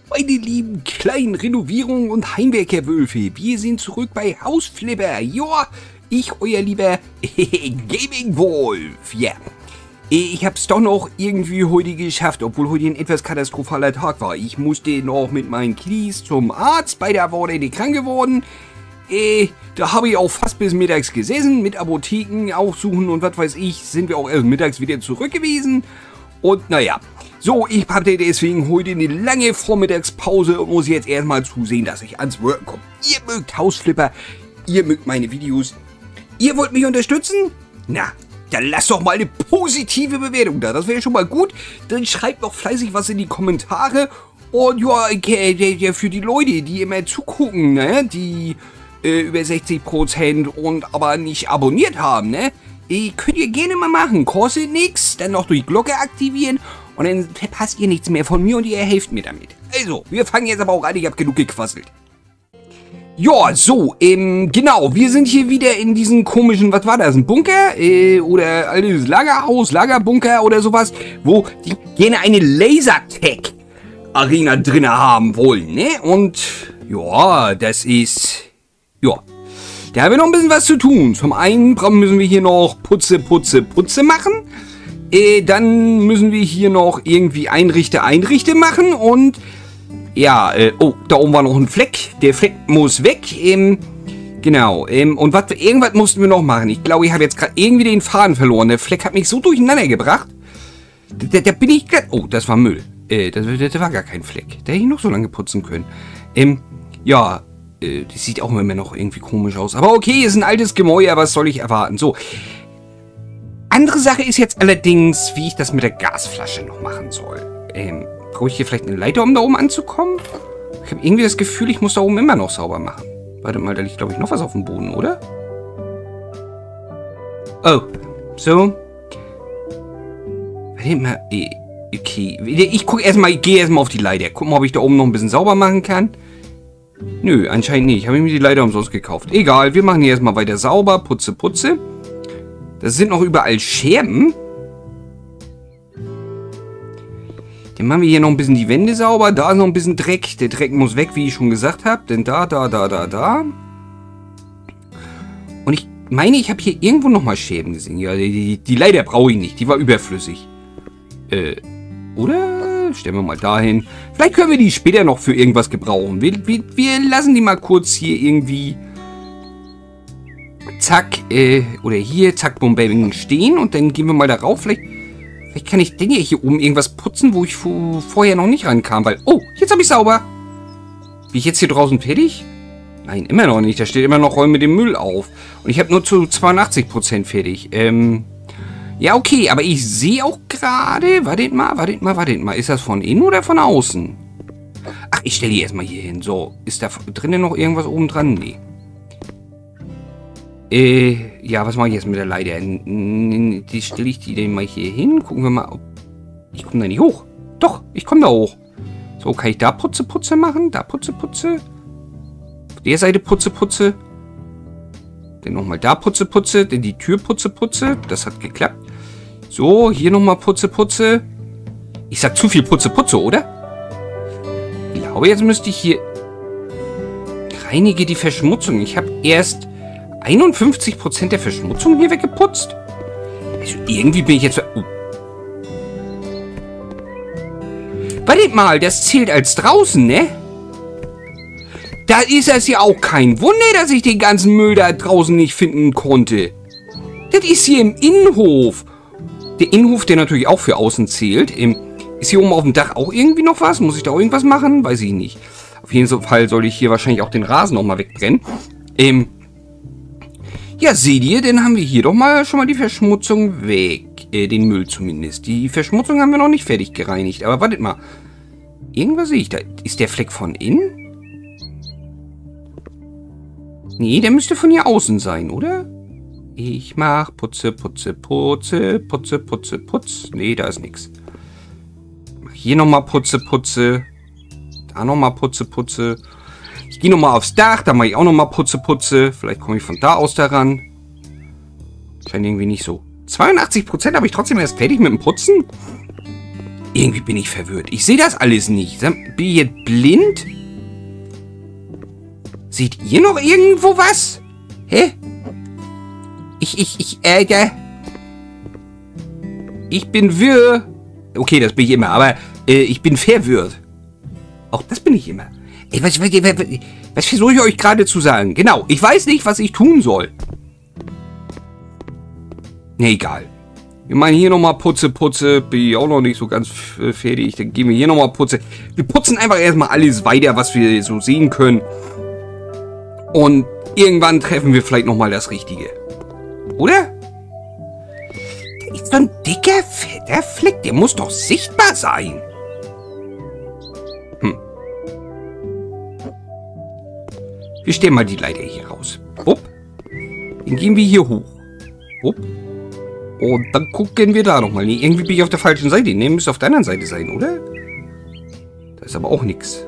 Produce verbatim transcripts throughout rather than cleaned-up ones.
Meine lieben kleinen Renovierungen und Heimwerkerwölfe, wir sind zurück bei Hausflipper. Ja, ich, euer lieber Gaming-Wolf. Ja, ich hab's doch noch irgendwie heute geschafft, obwohl heute ein etwas katastrophaler Tag war. Ich musste noch mit meinen Kiddies zum Arzt, beide waren die krank geworden. Äh, da habe ich auch fast bis mittags gesessen, mit Apotheken aufsuchen und was weiß ich, sind wir auch erst mittags wieder zurück gewesen. Und naja, so, ich hatte deswegen heute eine lange Vormittagspause und muss jetzt erstmal zusehen, dass ich ans Work komme. Ihr mögt Hausflipper, ihr mögt meine Videos, ihr wollt mich unterstützen? Na, dann lasst doch mal eine positive Bewertung da, das wäre schon mal gut. Dann schreibt doch fleißig was in die Kommentare. Und ja, okay, für die Leute, die immer zugucken, ne, die äh, über sechzig Prozent und aber nicht abonniert haben, ne, äh, könnt ihr gerne mal machen, kostet nichts, dann noch durch Glocke aktivieren und dann verpasst ihr nichts mehr von mir und ihr helft mir damit. Also, wir fangen jetzt aber auch an, ich hab genug gequasselt. Ja, so, ähm, genau, wir sind hier wieder in diesem komischen, was war das, ein Bunker? Äh, oder altes Lagerhaus, Lagerbunker oder sowas, wo die gerne eine Lasertag-Arena drin haben wollen, ne? Und, ja, das ist, ja, da haben wir noch ein bisschen was zu tun. Zum einen müssen wir hier noch Putze, Putze, Putze machen. Äh, dann müssen wir hier noch irgendwie Einrichte, Einrichte machen und ja, äh, oh, da oben war noch ein Fleck. Der Fleck muss weg. Ähm, genau. Ähm, und was, irgendwas mussten wir noch machen. Ich glaube, ich habe jetzt gerade irgendwie den Faden verloren. Der Fleck hat mich so durcheinander gebracht. Da, da bin ich gerade. Oh, das war Müll. Äh, das, das war gar kein Fleck. Da hätte ich noch so lange putzen können. Ähm, ja, äh, das sieht auch immer noch irgendwie komisch aus. Aber okay, ist ein altes Gemäuer. Was soll ich erwarten? So. Andere Sache ist jetzt allerdings, wie ich das mit der Gasflasche noch machen soll. Ähm, brauche ich hier vielleicht eine Leiter, um da oben anzukommen? Ich habe irgendwie das Gefühl, ich muss da oben immer noch sauber machen. Warte mal, da liegt, glaube ich, noch was auf dem Boden, oder? Oh, so. Warte mal, okay. Ich gucke erstmal, ich gehe erstmal auf die Leiter. Gucken, ob ich da oben noch ein bisschen sauber machen kann. Nö, anscheinend nicht. Ich habe mir die Leiter umsonst gekauft. Egal, wir machen hier erstmal weiter sauber. Putze, putze. Das sind noch überall Scherben. Dann machen wir hier noch ein bisschen die Wände sauber. Da ist noch ein bisschen Dreck. Der Dreck muss weg, wie ich schon gesagt habe. Denn da, da, da, da, da. Und ich meine, ich habe hier irgendwo nochmal Scherben gesehen. Ja, die, die, die Leiter brauche ich nicht. Die war überflüssig. Äh, oder? Stellen wir mal dahin. Vielleicht können wir die später noch für irgendwas gebrauchen. Wir, wir, wir lassen die mal kurz hier irgendwie... Zack, äh, oder hier, zack, bumm, bam, stehen. Und dann gehen wir mal darauf. Vielleicht... Vielleicht kann ich denn hier oben irgendwas putzen, wo ich vorher noch nicht rankam, weil... Oh, jetzt habe ich sauber. Bin ich jetzt hier draußen fertig? Nein, immer noch nicht. Da steht immer noch Räume mit dem Müll auf. Und ich habe nur zu zweiundachtzig Prozent fertig. Ähm... Ja, okay, aber ich sehe auch gerade... Wartet mal, wartet mal, wartet mal. Ist das von innen oder von außen? Ach, ich stelle die erstmal hier hin. So, ist da drinnen noch irgendwas oben dran? Nee. Äh, ja, was mache ich jetzt mit der Leiter? Die stelle ich die denn mal hier hin. Gucken wir mal, ob... Ich komme da nicht hoch. Doch, ich komme da hoch. So, kann ich da Putze, Putze machen? Da Putze, Putze. Auf der Seite Putze, Putze. Dann nochmal da Putze, Putze. Dann die Tür Putze, Putze. Das hat geklappt. So, hier nochmal Putze, Putze. Ich sag zu viel Putze, Putze, oder? Ich glaube, jetzt müsste ich hier... Reinige die Verschmutzung. Ich habe erst... einundfünfzig Prozent der Verschmutzung hier weggeputzt? Also irgendwie bin ich jetzt... Oh. Wartet mal, das zählt als draußen, ne? Da ist es ja auch kein Wunder, dass ich den ganzen Müll da draußen nicht finden konnte. Das ist hier im Innenhof. Der Innenhof, der natürlich auch für außen zählt. Ist hier oben auf dem Dach auch irgendwie noch was? Muss ich da irgendwas machen? Weiß ich nicht. Auf jeden Fall soll ich hier wahrscheinlich auch den Rasen nochmal wegbrennen. Ähm... Ja, seht ihr, dann haben wir hier doch mal schon mal die Verschmutzung weg. Äh, den Müll zumindest. Die Verschmutzung haben wir noch nicht fertig gereinigt. Aber wartet mal. Irgendwas sehe ich da. Ist der Fleck von innen? Nee, der müsste von hier außen sein, oder? Ich mach Putze, Putze, Putze, Putze, Putze, Putz. Nee, da ist nichts. Hier nochmal Putze, Putze. Da nochmal Putze, Putze. Ich gehe nochmal aufs Dach, da mache ich auch nochmal Putze, Putze. Vielleicht komme ich von da aus daran. Scheint irgendwie nicht so. zweiundachtzig Prozent habe ich trotzdem erst fertig mit dem Putzen? Irgendwie bin ich verwirrt. Ich sehe das alles nicht. Bin ich jetzt blind? Seht ihr noch irgendwo was? Hä? Ich, ich, ich, äh, ja. Ich bin wirr. Okay, das bin ich immer, aber äh, ich bin verwirrt. Auch das bin ich immer. Ey, was, was, was, was versuche ich euch gerade zu sagen? Genau, ich weiß nicht, was ich tun soll. Ne, egal. Wir machen hier nochmal Putze, Putze. Bin ich auch noch nicht so ganz fertig. Dann gehen wir hier nochmal Putze. Wir putzen einfach erstmal alles weiter, was wir so sehen können. Und irgendwann treffen wir vielleicht nochmal das Richtige. Oder? Da ist so ein dicker, fetter Fleck. Der muss doch sichtbar sein. Hm. Wir stellen mal die Leiter hier raus. Upp. Dann gehen wir hier hoch. Upp. Und dann gucken wir da nochmal. Nee, irgendwie bin ich auf der falschen Seite. Ne, müsste auf der anderen Seite sein, oder? Da ist aber auch nichts.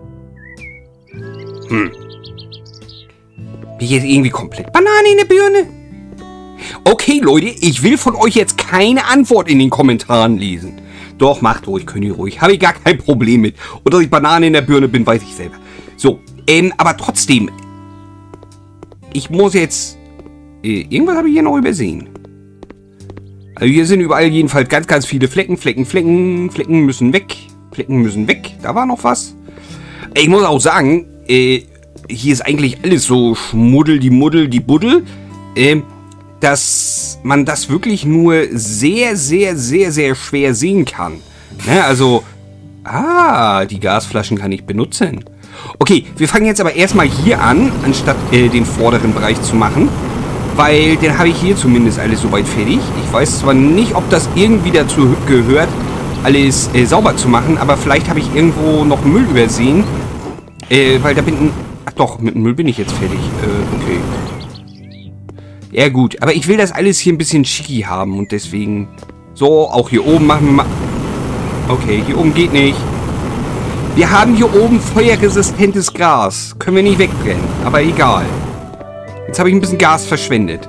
Hm. Bin ich jetzt irgendwie komplett Banane in der Birne? Okay, Leute, ich will von euch jetzt keine Antwort in den Kommentaren lesen. Doch, macht ruhig, könnt ihr ruhig. Habe ich gar kein Problem mit. Und dass ich Banane in der Birne bin, weiß ich selber. So, ähm, aber trotzdem. Ich muss jetzt... Äh, irgendwas habe ich hier noch übersehen. Also hier sind überall jedenfalls ganz, ganz viele Flecken, Flecken, Flecken, Flecken müssen weg. Flecken müssen weg. Da war noch was. Ich muss auch sagen, äh, hier ist eigentlich alles so Schmuddel, die Muddel, die Buddel. Äh, dass man das wirklich nur sehr, sehr, sehr, sehr schwer sehen kann. Ne, also, ah, die Gasflaschen kann ich benutzen. Okay, wir fangen jetzt aber erstmal hier an, anstatt äh, den vorderen Bereich zu machen. Weil den habe ich hier zumindest alles soweit fertig. Ich weiß zwar nicht, ob das irgendwie dazu gehört, alles äh, sauber zu machen, aber vielleicht habe ich irgendwo noch Müll übersehen. Äh, weil da bin... Ach doch, mit dem Müll bin ich jetzt fertig. Äh, okay. Ja gut, aber ich will das alles hier ein bisschen schicki haben und deswegen... So, auch hier oben machen wir mal... Okay, hier oben geht nicht. Wir haben hier oben feuerresistentes Gas. Können wir nicht wegbrennen, aber egal. Jetzt habe ich ein bisschen Gas verschwendet.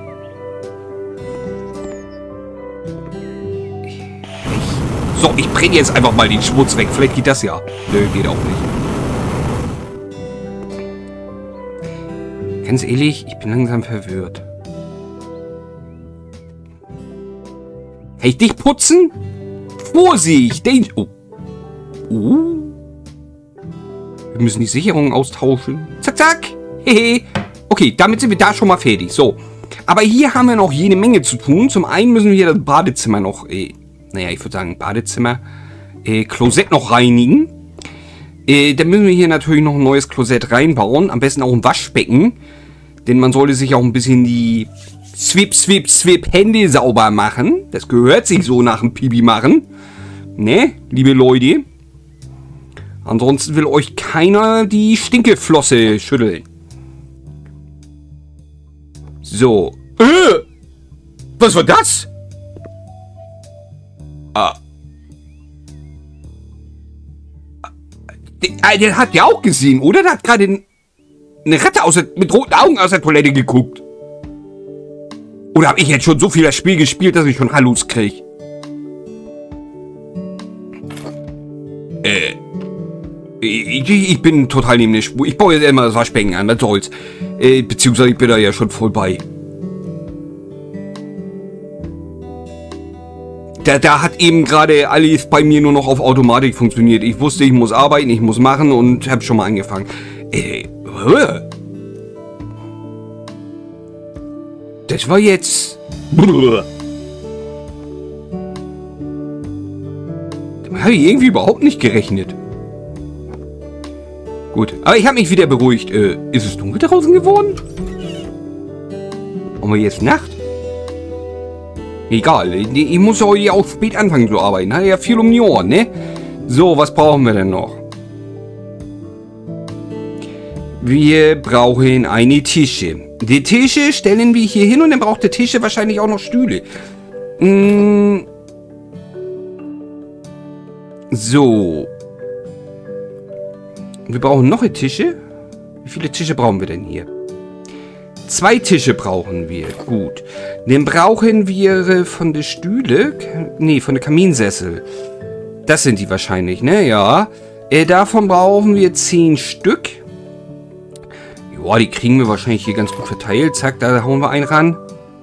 Ich, so, ich brenne jetzt einfach mal den Schmutz weg. Vielleicht geht das ja. Nö, geht auch nicht. Ganz ehrlich, ich bin langsam verwirrt. Kann ich dich putzen? Vorsicht! Den oh. Oh. Wir müssen die Sicherungen austauschen. Zack, zack. Hehe. Okay, damit sind wir da schon mal fertig. So. Aber hier haben wir noch jede Menge zu tun. Zum einen müssen wir hier das Badezimmer noch, äh, naja, ich würde sagen Badezimmer, äh, Klosett noch reinigen. Äh, dann müssen wir hier natürlich noch ein neues Klosett reinbauen. Am besten auch ein Waschbecken. Denn man sollte sich auch ein bisschen die Swip, Swip, Swip Hände sauber machen. Das gehört sich so nach dem Pipi machen. Ne, liebe Leute. Ansonsten will euch keiner die Stinkeflosse schütteln. So. Äh, was war das? Ah. Den, den hat der auch gesehen, oder? Der hat gerade eine Ratte aus der, mit roten Augen aus der Toilette geguckt. Oder habe ich jetzt schon so viel das Spiel gespielt, dass ich schon Hallus kriege? Äh. Ich, ich bin total neben der Spur. Ich baue jetzt erstmal das Waschbecken an, was soll's. Äh, beziehungsweise ich bin da ja schon voll bei. Da, da hat eben gerade alles bei mir nur noch auf Automatik funktioniert. Ich wusste, ich muss arbeiten, ich muss machen und habe schon mal angefangen. Äh, das war jetzt... Damit habe ich irgendwie überhaupt nicht gerechnet. Gut, aber ich habe mich wieder beruhigt. Äh, ist es dunkel draußen geworden? Haben wir jetzt Nacht? Egal, ich muss heute auch spät anfangen zu arbeiten. Hat ja viel um die Ohren, ne? So, was brauchen wir denn noch? Wir brauchen eine Tische. Die Tische stellen wir hier hin und dann braucht der Tische wahrscheinlich auch noch Stühle. Hm. So. Wir brauchen noch Tische. Wie viele Tische brauchen wir denn hier? Zwei Tische brauchen wir. Gut. Dann brauchen wir von der Stühle... Nee, von der Kaminsessel. Das sind die wahrscheinlich, ne? Ja. Äh, davon brauchen wir zehn Stück. Ja, die kriegen wir wahrscheinlich hier ganz gut verteilt. Zack, da hauen wir einen ran.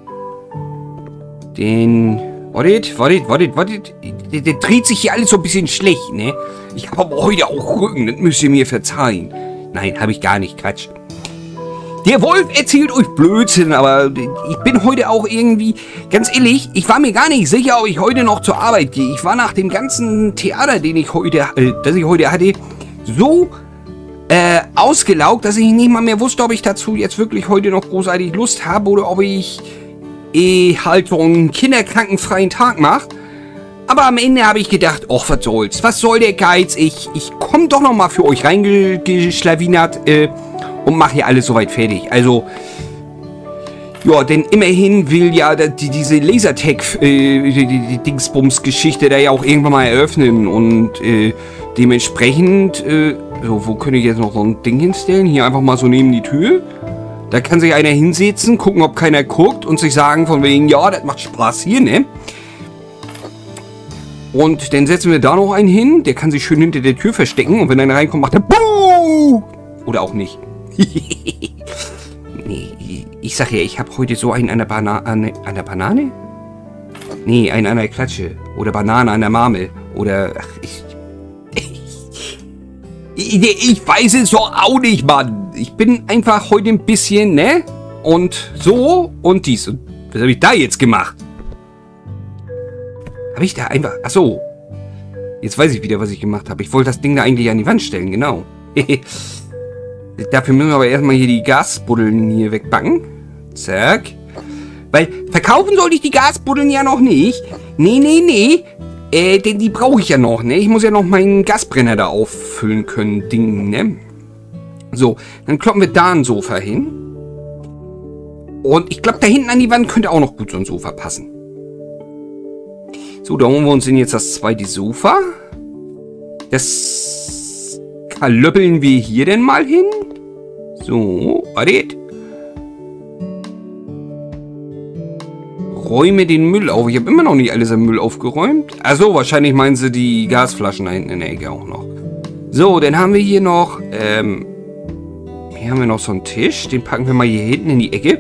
Den... Wartet, wartet, wartet, wartet. Der, der dreht sich hier alles so ein bisschen schlecht, ne? Ich habe aber heute auch Rücken, das müsst ihr mir verzeihen. Nein, habe ich gar nicht, Quatsch. Der Wolf erzählt euch Blödsinn, aber ich bin heute auch irgendwie, ganz ehrlich, ich war mir gar nicht sicher, ob ich heute noch zur Arbeit gehe. Ich war nach dem ganzen Theater, den ich heute, äh, das ich heute hatte, so äh, ausgelaugt, dass ich nicht mal mehr wusste, ob ich dazu jetzt wirklich heute noch großartig Lust habe oder ob ich eh halt so einen kinderkrankenfreien Tag mache. Aber am Ende habe ich gedacht, ach, was soll's, was soll der Geiz? Ich, ich komme doch noch mal für euch reingeschlawinert, äh, und mache hier alles soweit fertig. Also, ja, denn immerhin will ja die, diese Lasertag äh, die, die, die Dingsbums-Geschichte da ja auch irgendwann mal eröffnen. Und äh, dementsprechend, äh, so, wo könnte ich jetzt noch so ein Ding hinstellen? Hier einfach mal so neben die Tür. Da kann sich einer hinsetzen, gucken, ob keiner guckt und sich sagen von wegen, ja, das macht Spaß hier, ne? Und dann setzen wir da noch einen hin, der kann sich schön hinter der Tür verstecken und wenn einer reinkommt, macht er Buh! Oder auch nicht. Nee, ich sag ja, ich habe heute so einen an der Banane. An, an der Banane? Nee, einen an der Klatsche. Oder Banane an der Marmel. Oder. Ach, ich, ich. Ich weiß es doch auch nicht, Mann. Ich bin einfach heute ein bisschen, ne? Und so und dies. Und was habe ich da jetzt gemacht? Habe ich da einfach. Achso. Jetzt weiß ich wieder, was ich gemacht habe. Ich wollte das Ding da eigentlich an die Wand stellen, genau. Dafür müssen wir aber erstmal hier die Gasbuddeln hier wegbacken. Zack. Weil verkaufen sollte ich die Gasbuddeln ja noch nicht. Nee, nee, nee. Äh, denn die brauche ich ja noch, ne? Ich muss ja noch meinen Gasbrenner da auffüllen können, Ding, ne? So, dann kloppen wir da ein Sofa hin. Und ich glaube, da hinten an die Wand könnte auch noch gut so ein Sofa passen. So, da holen wir uns denn jetzt das zweite Sofa. Das kalöppeln wir hier denn mal hin. So, wartet. Räume den Müll auf. Ich habe immer noch nicht alles am Müll aufgeräumt. Achso, wahrscheinlich meinen sie die Gasflaschen da hinten in der Ecke auch noch. So, dann haben wir hier noch, ähm, hier haben wir noch so einen Tisch. Den packen wir mal hier hinten in die Ecke.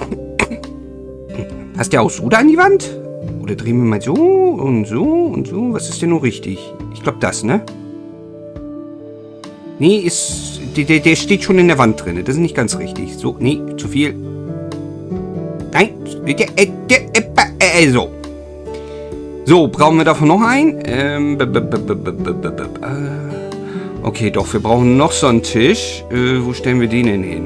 Passt der auch so da an die Wand? Oder drehen wir mal so und so und so? Was ist denn nur richtig? Ich glaube das, ne? Nee, ist, der, der steht schon in der Wand drin. Das ist nicht ganz richtig. So, nee, zu viel. Nein, der, äh, der, äh, äh, so. So, brauchen wir davon noch einen? Ähm, b -b -b -b -b -b -b -b okay, doch, wir brauchen noch so einen Tisch. Äh, wo stellen wir den denn hin?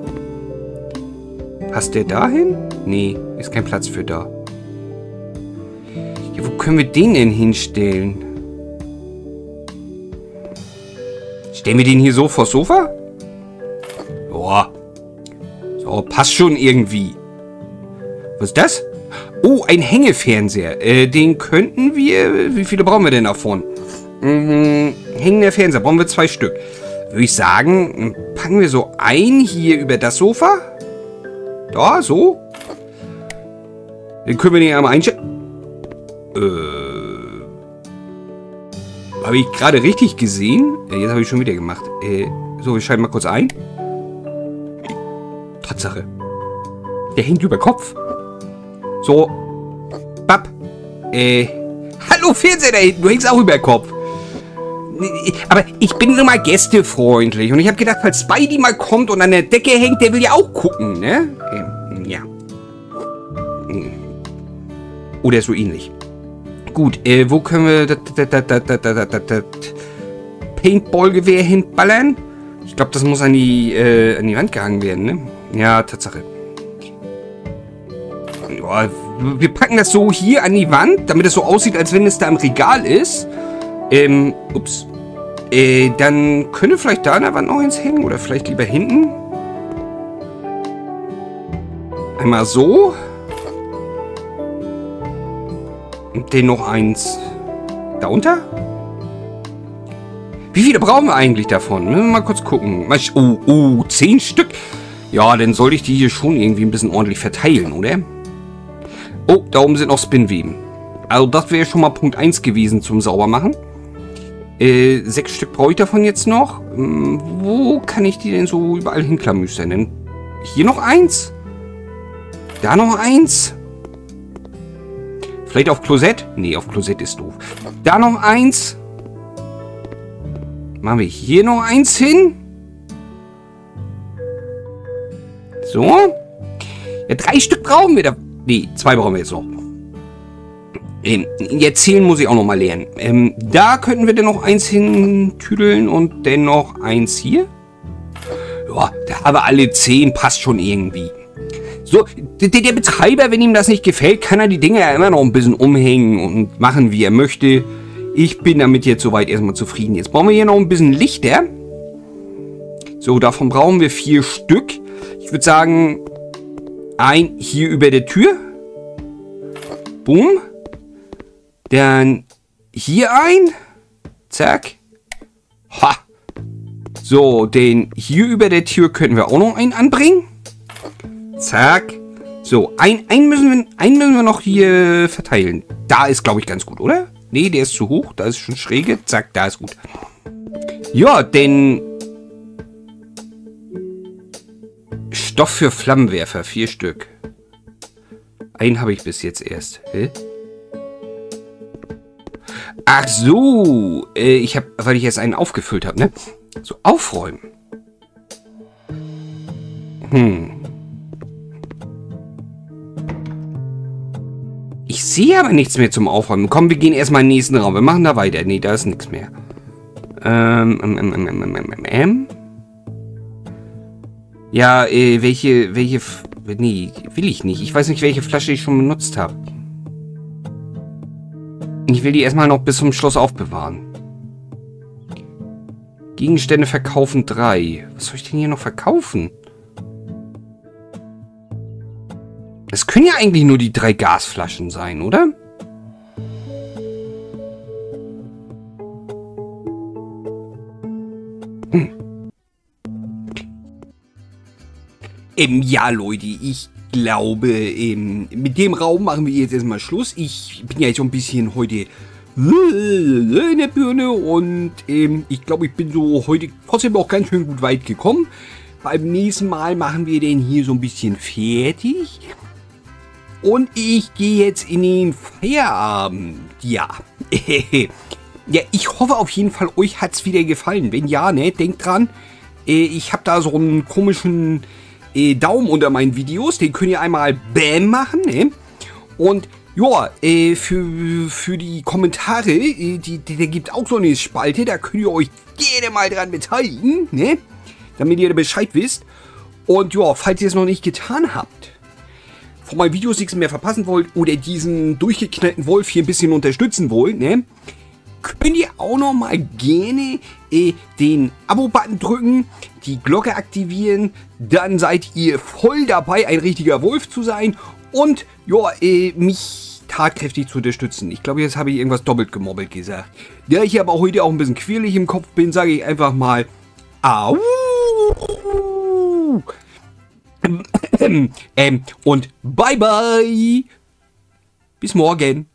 Passt der da hin? Nee, ist kein Platz für da. Ja, wo können wir den denn hinstellen? Stellen wir den hier so vors Sofa? Boah. So, passt schon irgendwie. Was ist das? Oh, ein Hängefernseher. Äh, den könnten wir... Wie viele brauchen wir denn davon? Mhm, hängender Fernseher. Brauchen wir zwei Stück. Würde ich sagen, packen wir so ein hier über das Sofa. Da, so. Dann können wir den einmal einstellen. Äh... Habe ich gerade richtig gesehen? Äh, jetzt habe ich schon wieder gemacht. Äh, so, wir schalten mal kurz ein. Tatsache. Der hängt über Kopf. So. Bap. Äh. Hallo Fernseher da hinten, du hängst auch über Kopf. Aber ich bin nur mal gästefreundlich. Und ich habe gedacht, falls Spidey mal kommt und an der Decke hängt, der will ja auch gucken, ne? Ähm, ja. Oder so ähnlich. Gut, äh, wo können wir das, das, das, das, das, das, das Paintball-Gewehr hinballern? Ich glaube, das muss an die, äh, an die Wand gehangen werden, ne? Ja, Tatsache. Ja, wir packen das so hier an die Wand, damit es so aussieht, als wenn es da im Regal ist. Ähm, ups. Äh, dann könnte vielleicht da an der Wand noch eins hängen oder vielleicht lieber hinten. Einmal so. Und den noch eins da unter. Wie viele brauchen wir eigentlich davon? Müssen wir mal kurz gucken. Oh, oh, zehn Stück. Ja, dann sollte ich die hier schon irgendwie ein bisschen ordentlich verteilen, oder? Oh, da oben sind noch Spinnweben. Also das wäre schon mal Punkt eins gewesen zum Saubermachen. Äh, sechs Stück brauche ich davon jetzt noch. Hm, wo kann ich die denn so überall hinklamüstern? Denn hier noch eins. Da noch eins. Vielleicht auf Klosett? Nee, auf Klosett ist doof. Da noch eins. Machen wir hier noch eins hin. So. Ja, drei Stück brauchen wir da. Nee, zwei brauchen wir jetzt noch. Ähm, jetzt zählen muss ich auch noch mal lernen. Ähm, da könnten wir dann noch eins hintüdeln und dann noch eins hier. Ja, da haben wir alle zehn, passt schon irgendwie. So, der, der Betreiber, wenn ihm das nicht gefällt, kann er die Dinger ja immer noch ein bisschen umhängen und machen, wie er möchte. Ich bin damit jetzt soweit erstmal zufrieden. Jetzt brauchen wir hier noch ein bisschen Lichter. So, davon brauchen wir vier Stück. Ich würde sagen, ein hier über der Tür. Boom. Dann hier ein. Zack. Ha. So, den hier über der Tür können wir auch noch einen anbringen. Zack. So, ein, ein, müssen wir, einen müssen wir noch hier verteilen. Da ist, glaube ich, ganz gut, oder? Nee, der ist zu hoch. Da ist schon schräge. Zack, da ist gut. Ja, denn Stoff für Flammenwerfer. Vier Stück. Einen habe ich bis jetzt erst. Hä? Ach so. Äh, ich habe, weil ich jetzt einen aufgefüllt habe, ne? So, aufräumen. Hm. Ich sehe aber nichts mehr zum Aufräumen. Komm, wir gehen erstmal in den nächsten Raum. Wir machen da weiter. Nee, da ist nichts mehr. Ähm, ähm, ähm, ähm, ähm, ähm, ähm. Ja, äh, welche, welche... Nee, will ich nicht. Ich weiß nicht, welche Flasche ich schon benutzt habe. Ich will die erstmal noch bis zum Schluss aufbewahren. Gegenstände verkaufen drei. Was soll ich denn hier noch verkaufen? Das können ja eigentlich nur die drei Gasflaschen sein, oder? Hm. Ähm, ja, Leute, ich glaube, ähm, mit dem Raum machen wir jetzt erstmal Schluss. Ich bin ja jetzt so ein bisschen heute in der Birne und ähm, ich glaube, ich bin so heute trotzdem auch ganz schön gut weit gekommen. Beim nächsten Mal machen wir den hier so ein bisschen fertig. Und ich gehe jetzt in den Feierabend. Ja. Ja, ich hoffe auf jeden Fall, euch hat es wieder gefallen. Wenn ja, ne, denkt dran, äh, ich habe da so einen komischen äh, Daumen unter meinen Videos. Den könnt ihr einmal Bam machen, ne? Und ja, äh, für, für die Kommentare, äh, die, die, da gibt auch so eine Spalte. Da könnt ihr euch gerne mal dran beteiligen, ne? Damit ihr Bescheid wisst. Und ja, falls ihr es noch nicht getan habt, von meinen Videos nichts mehr verpassen wollt oder diesen durchgeknallten Wolf hier ein bisschen unterstützen wollt, ne, könnt ihr auch noch mal gerne äh, den Abo-Button drücken, die Glocke aktivieren, dann seid ihr voll dabei, ein richtiger Wolf zu sein und ja, äh, mich tatkräftig zu unterstützen. Ich glaube, jetzt habe ich irgendwas doppelt gemobbelt gesagt. Da ich aber heute auch ein bisschen quirlig im Kopf bin, sage ich einfach mal Au! ähm, und bye bye. Bis morgen.